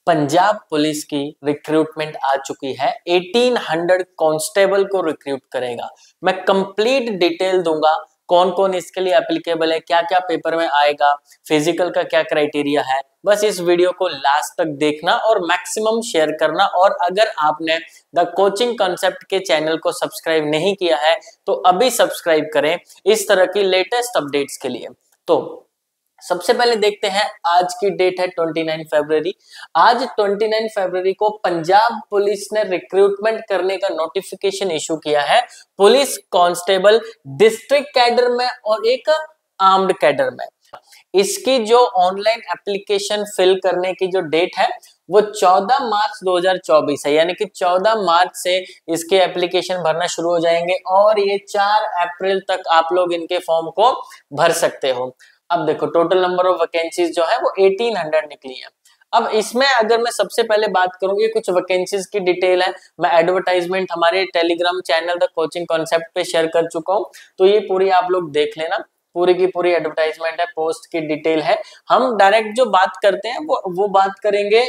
Punjab police की recruitment आ चुकी है। 1800 कांस्टेबल को रिक्रूट करेगा। मैं कंप्लीट डिटेल दूंगा, कौन कौन इसके लिए एप्लीकेबल है, क्या क्या पेपर में आएगा, फिजिकल का क्या क्राइटेरिया है। बस इस वीडियो को लास्ट तक देखना और मैक्सिमम शेयर करना। और अगर आपने द कोचिंग कॉन्सेप्ट के चैनल को सब्सक्राइब नहीं किया है तो अभी सब्सक्राइब करें इस तरह की लेटेस्ट अपडेट्स के लिए। तो सबसे पहले देखते हैं, आज की डेट है 29 फरवरी। आज 29 फरवरी को पंजाब पुलिस ने रिक्रूटमेंट करने का नोटिफिकेशन इशू किया है, पुलिस कांस्टेबल डिस्ट्रिक्ट कैडर में और एक आर्म्ड कैडर में। इसकी जो ऑनलाइन एप्लीकेशन फिल करने की जो डेट है वो 14 मार्च 2024 है, यानी कि 14 मार्च से इसके एप्लीकेशन भरना शुरू हो जाएंगे और ये 4 अप्रैल तक आप लोग इनके फॉर्म को भर सकते हो। अब देखो टोटल नंबर ऑफ वैकेंसीज जो है वो 1800 निकली है। अब इसमें अगर मैं सबसे पहले बात करूं, ये कुछ वैकेंसीज की डिटेल है, मैं एडवर्टाइजमेंट हमारे Telegram channel the coaching concept पे शेयर कर चुका हूं, तो ये पूरी आप लोग देख लेना, पूरी की पूरी एडवर्टाइजमेंट है, पोस्ट की डिटेल है। हम डायरेक्ट जो बात करते हैं वो बात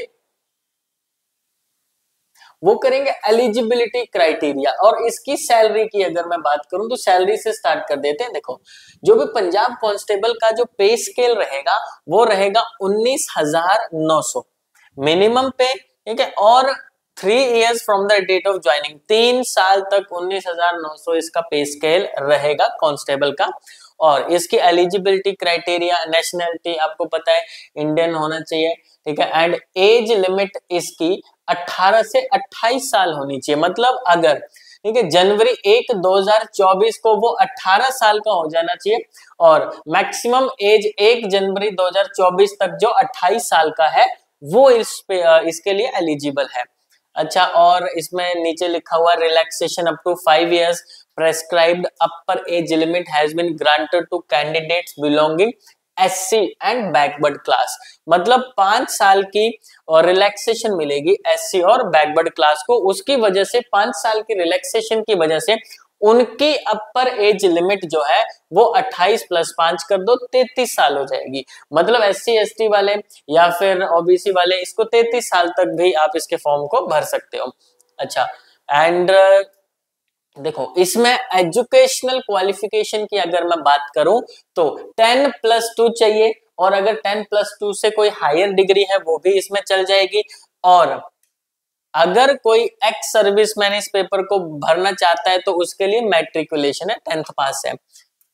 करेंगे एलिजिबिलिटी क्राइटेरिया और इसकी सैलरी की अगर मैं बात करूं तो सैलरी से स्टार्ट कर देते हैं। देखो जो भी पंजाब कांस्टेबल का जो पे स्केल रहेगा वो रहेगा 19,900 मिनिमम पे, ठीक है। और 3 years from the date of joining, 3 साल तक 19,900 इसका पे स्केल रहेगा कांस्टेबल का। और इसकी एलिजिबिलिटी क्राइटेरिया, नेशनैलिटी आपको पता है इंडियन होना चाहिए, ठीक है। एंड एज लिमिट इसकी 18 से 28 साल होनी चाहिए। मतलब अगर ठीक है जनवरी 1 2024 को वो 18 साल का हो जाना चाहिए और मैक्सिमम एज 1 जनवरी 2024 तक जो 28 साल का है वो इसके लिए एलिजिबल है। अच्छा, और इसमें नीचे लिखा हुआ relaxation up to 5 years prescribed upper age limit has been granted to candidates belonging SC and backward class. मतलब 5 साल की और रिलैक्सेशन मिलेगी SC और बैकवर्ड क्लास को। उसकी वजह से 5 साल की रिलैक्सेशन की वजह से उनकी अपर एज लिमिट जो है वो 28 + 5 कर दो 33 साल हो जाएगी। मतलब SC ST वाले या फिर OBC वाले इसको 33 साल तक भी आप इसके फॉर्म को भर सकते हो। अच्छा, एंड देखो इसमें एजुकेशनल क्वालिफिकेशन की अगर मैं बात करूं तो 10+2 चाहिए, और अगर 10+2 से कोई हायर डिग्री है वो भी इसमें चल जाएगी। और अगर कोई एक्स सर्विसमैन इस पेपर को भरना चाहता है तो उसके लिए मैट्रिकुलेशन है, 10th पास है।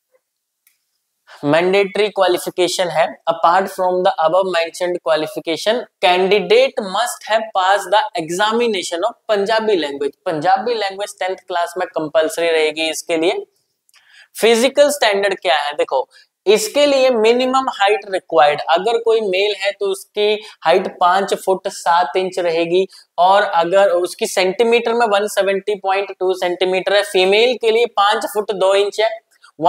मैंडेटरी क्वालिफिकेशन है, apart from the above mentioned qualification candidate must have pass the examination of Punjabi language. Punjabi language 10th class में कंपलसरी रहेगी इसके लिए। फिजिकल स्टैंडर्ड क्या है, देखो इसके लिए मिनिमम हाइट रिक्वायर्ड, अगर कोई मेल है तो उसकी हाइट 5 फुट 7 इंच रहेगी, और अगर उसकी सेंटीमीटर में 170.2 सेंटीमीटर है। फीमेल के लिए 5 फुट 2 इंच है,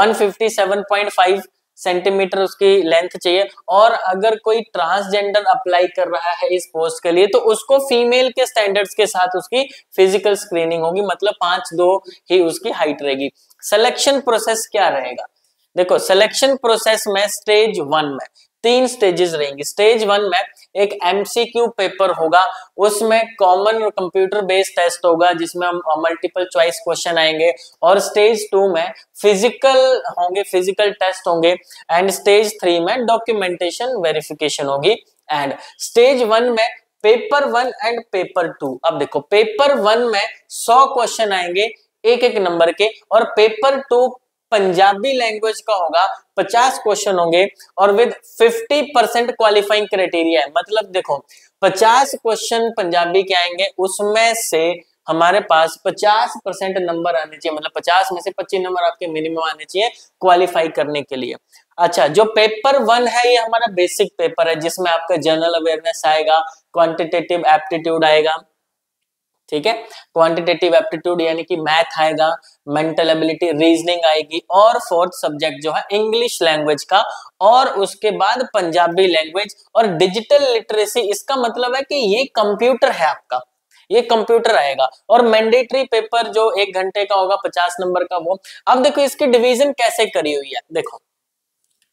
157.5 सेंटीमीटर उसकी लेंथ चाहिए। और अगर कोई ट्रांसजेंडर अप्लाई कर रहा है इस पोस्ट के लिए तो उसको फीमेल के स्टैंडर्ड्स के साथ उसकी फिजिकल स्क्रीनिंग होगी, मतलब 5'2" ही उसकी हाइट रहेगी। सिलेक्शन प्रोसेस क्या रहेगा, देखो सिलेक्शन प्रोसेस में स्टेज 1 में 3 स्टेजेस रहेंगी। स्टेज 1 में एक MCQ पेपर होगा, उसमें कॉमन कंप्यूटर बेस्ड टेस्ट होगा जिसमें हम मल्टीपल चॉइस क्वेश्चन आएंगे। और स्टेज 2 में फिजिकल होंगे, फिजिकल टेस्ट होंगे। एंड स्टेज 3 में डॉक्यूमेंटेशन वेरिफिकेशन होगी। एंड स्टेज 1 में पेपर 1 एंड पेपर 2। अब देखो पेपर 1 में 100 क्वेश्चन आएंगे एक एक नंबर के, और पेपर 2 पंजाबी लैंग्वेज का होगा, 50 क्वेश्चन होंगे और विद 50% क्वालिफाइंग क्राइटेरिया है। मतलब देखो 50 क्वेश्चन पंजाबी के आएंगे, उसमें से हमारे पास 50% नंबर आने चाहिए, मतलब 50 में से 25 नंबर आपके मिनिमम आने चाहिए क्वालिफाई करने के लिए। अच्छा, जो पेपर 1 है ये हमारा बेसिक पेपर है जिसमें आपका जनरल अवेयरनेस आएगा, क्वांटिटेटिव एप्टीट्यूड आएगा, ठीक है। क्वांटिटेटिव एप्टीट्यूड यानी कि मैथ आएगा, मेंटल एबिलिटी, रीजनिंग आएगी, और 4th सब्जेक्ट जो है इंग्लिश लैंग्वेज का, और उसके बाद पंजाबी लैंग्वेज और डिजिटल लिटरेसी। इसका मतलब है कि ये कंप्यूटर है आपका, ये कंप्यूटर आएगा। और मैंडेटरी पेपर जो 1 घंटे का होगा 50 नंबर का वो। अब देखो इसकी डिवीजन कैसे करी हुई है, देखो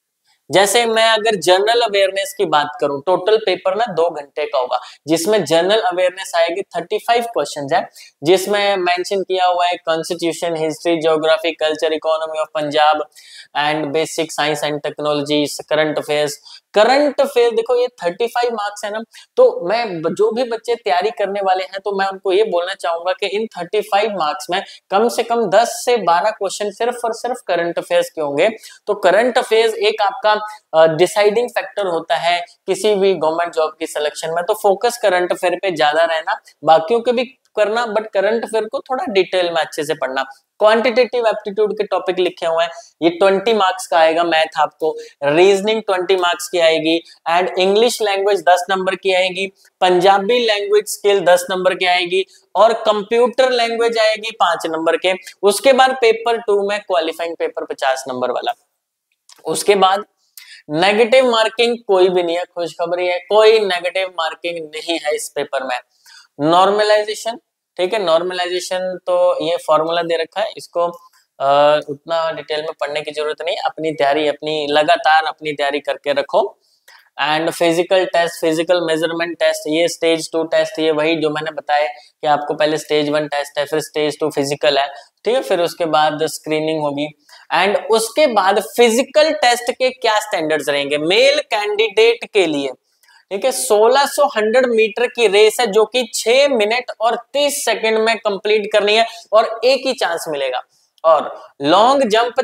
जैसे मैं अगर जनरल अवेयरनेस की बात करूं, टोटल पेपर ना 2 घंटे का होगा, जिसमें जनरल अवेयरनेस आएगी 35 क्वेश्चंस है, जिसमें मेंशन किया हुआ है constitution, history, geography, culture, economy of Punjab and basic science and technology, current affairs. Current affair देखो ये 35 मार्क्स है ना, तो मैं जो भी बच्चे तैयारी करने वाले हैं तो मैं उनको ये बोलना चाहूंगा कि इन 35 मार्क्स में कम से कम 10 से 12 क्वेश्चन सिर्फ और सिर्फ करंट अफेयर्स के होंगे। तो करंट अफेयर्स एक आपका डिसाइडिंग फैक्टर होता है किसी भी गवर्नमेंट जॉब की सिलेक्शन में, तो फोकस करंट अफेयर पे ज्यादा रहना, बाकियों के भी करना, बट करंट अफेयर को थोड़ा डिटेल में अच्छे से पढ़ना। क्वांटिटेटिव एप्टीट्यूड के टॉपिक लिखे हुए हैं, ये 20 मार्क्स का आएगा, मैथ आपको, रीजनिंग 20 मार्क्स की आएगी, एंड इंग्लिश लैंग्वेज 10 नंबर की आएगी, पंजाबी लैंग्वेज स्किल 10 नंबर की आएगी, और कंप्यूटर लैंग्वेज आएगी 5 नंबर के। उसके बाद पेपर 2 में क्वालिफाइंग पेपर 50 नंबर वाला। उसके बाद नेगेटिव मार्किंग कोई भी नहीं है, खुशखबरी है, कोई नेगेटिव मार्किंग नहीं है इस पेपर में। नॉर्मलाइजेशन, ठीक है, नॉर्मलाइजेशन तो ये फॉर्मूला दे रखा है, इसको उतना डिटेल में पढ़ने की जरूरत नहीं, अपनी तैयारी अपनी लगातार अपनी तैयारी करके रखो। And physical test, physical measurement test, ये स्टेज 2 टेस्ट, ये वही जो मैंने बताया कि आपको पहले स्टेज 1 टेस्ट है, फिर स्टेज 2 फिजिकल है, ठीक है, फिर उसके बाद स्क्रीनिंग होगी, एंड उसके बाद फिजिकल टेस्ट के क्या स्टैंडर्ड्स रहेंगे मेल कैंडिडेट के लिए, ठीक है। 1600 100 मीटर की रेस है जो कि 6 मिनट और 30 सेकंड में कंप्लीट करनी है और एक ही चांस मिलेगा। और लॉन्ग जंप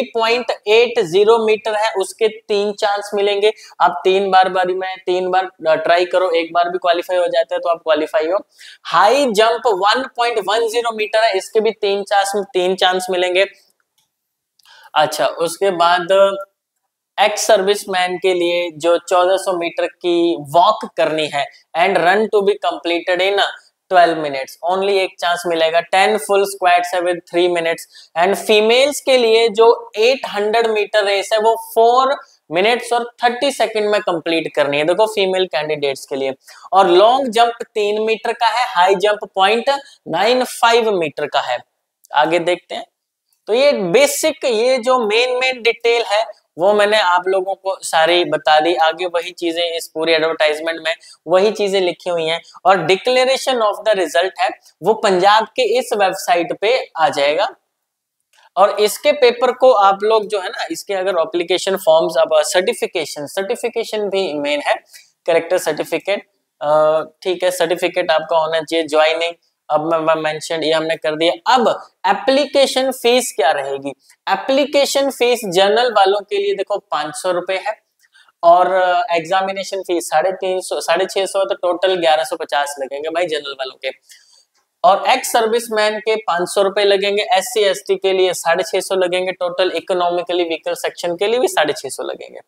3.80 मीटर है, उसके 3 चांस मिलेंगे। आप 3 बार बारी में 3 बार ट्राई करो, एक बार भी क्वालिफाई हो जाता है तो आप क्वालिफाई हो। हाई जंप 1.10 मीटर है, इसके भी 3 चांस मिलेंगे। अच्छा, उसके बाद एक्स सर्विसमैन के लिए जो 1400 मीटर की वॉक करनी है and run to be completed in 12 minutes, only एक चांस मिलेगा। 10 फुल स्क्वाट्स है विद 3 मिनट्स। एंड फीमेल्स के लिए जो 800 मीटर रेस है वो 4 मिनट्स और 30 सेकंड में कंप्लीट करनी है, देखो फीमेल कैंडिडेट्स के लिए। और लॉन्ग जंप 3 मीटर का है, हाई जंप 0.95 मीटर का है। आगे देखते हैं। तो ये बेसिक, ये जो मेन डिटेल है वो मैंने आप लोगों को सारी बता दी। आगे वही चीजें इस पूरी एडवर्टाइजमेंट में वही चीजें लिखी हुई हैं, और डिक्लेरेशन ऑफ द रिजल्ट है वो पंजाब के इस वेबसाइट पे आ जाएगा। और इसके पेपर को आप लोग जो है ना, इसके अगर एप्लीकेशन फॉर्म्स, अब सर्टिफिकेशन भी मेन है, कैरेक्टर सर्टिफिकेट, ठीक है, सर्टिफिकेट आपका होना चाहिए। ज्वाइनिंग अब मैं मेंशन, ये हमने कर दिया। अब एप्लीकेशन फीस क्या रहेगी? एप्लीकेशन फीस जनरल वालों के लिए देखो 500 रुपए है, और एग्जामिनेशन फीस 350 650, तो टोटल 1150 लगेंगे भाई जनरल वालों के। और एक्स सर्विसमैन के 500 रुपए लगेंगे, SC ST के लिए 650 लगेंगे टोटल, इकोनॉमिकली वीकर सेक्शन के लिए भी 650 लगेंगे।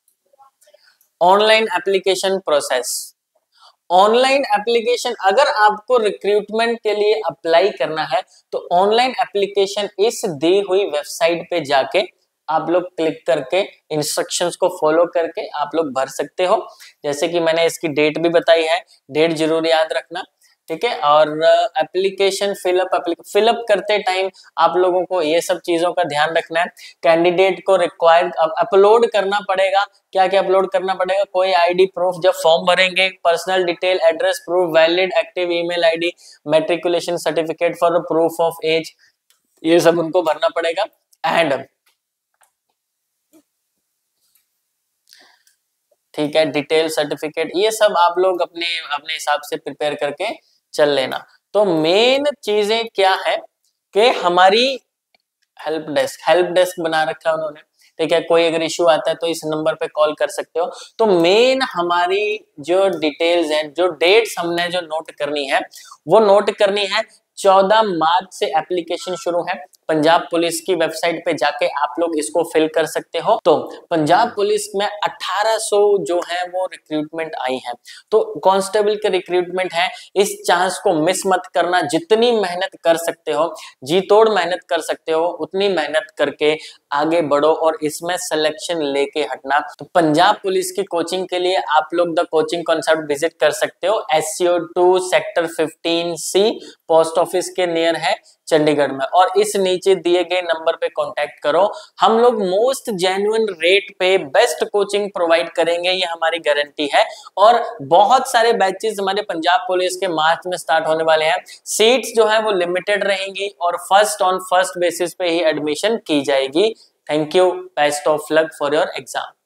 Online application process, online application, अगर आपको रिक्रूटमेंट के लिए अप्लाई करना है तो ऑनलाइन एप्लीकेशन इस दी हुई वेबसाइट पे जाके आप लोग क्लिक करके इंस्ट्रक्शंस को फॉलो करके आप लोग भर सकते हो। जैसे कि मैंने इसकी डेट भी बताई है, डेट जरूर याद रखना, ठीक है। और एप्लीकेशन फिलअप करते टाइम आप लोगों को ये सब चीजों का ध्यान रखना है। कैंडिडेट को रिक्वायर्ड अपलोड करना पड़ेगा, क्या क्या अपलोड करना पड़ेगा? कोई आईडी प्रूफ जब फॉर्म भरेंगे, personal detail, address proof, valid active email ID, matriculation certificate for proof of age, ये सब उनको भरना पड़ेगा। एंड ठीक है, डिटेल सर्टिफिकेट, ये सब आप लोग अपने अपने हिसाब से प्रिपेयर करके चल लेना। तो मेन चीजें क्या है कि हमारी हेल्प डेस्क बना रखा है उन्होंने, ठीक है। कोई अगर इश्यू आता है तो इस नंबर पे कॉल कर सकते हो। तो मेन हमारी जो डिटेल्स हैं, जो डेट्स हमने जो नोट करनी है वो नोट करनी है। 14 मार्च से एप्लीकेशन शुरू है। पंजाब पुलिस की वेबसाइट पे जाके आप लोग इसको फिल कर सकते हो। तो पंजाब पुलिस में 1800 जो है वो रिक्रूटमेंट आई है, तो कांस्टेबल के रिक्रूटमेंट है। इस चांस को मिस मत करना, जितनी मेहनत कर सकते हो, जी तोड़ मेहनत कर सकते हो, उतनी मेहनत करके आगे बढ़ो और इसमें सिलेक्शन लेके हटना। तो पंजाब पुलिस की कोचिंग के लिए आप लोग द कोचिंग कॉन्सेप्ट विजिट कर सकते हो। SCO2 sector 15C post office के नियर है, चंडीगढ़ में, और इस नीचे दिए गए नंबर पे कांटेक्ट करो। हम लोग मोस्ट जेन्युइन रेट पे बेस्ट कोचिंग प्रोवाइड करेंगे, ये हमारी गारंटी है। और बहुत सारे बैचेस हमारे पंजाब पुलिस के मार्च में स्टार्ट होने वाले हैं। सीट्स जो है वो लिमिटेड रहेंगी और फर्स्ट ऑन फर्स्ट बेसिस पे ही एडमिशन की जाएगी। Thank you, best of luck for your exam.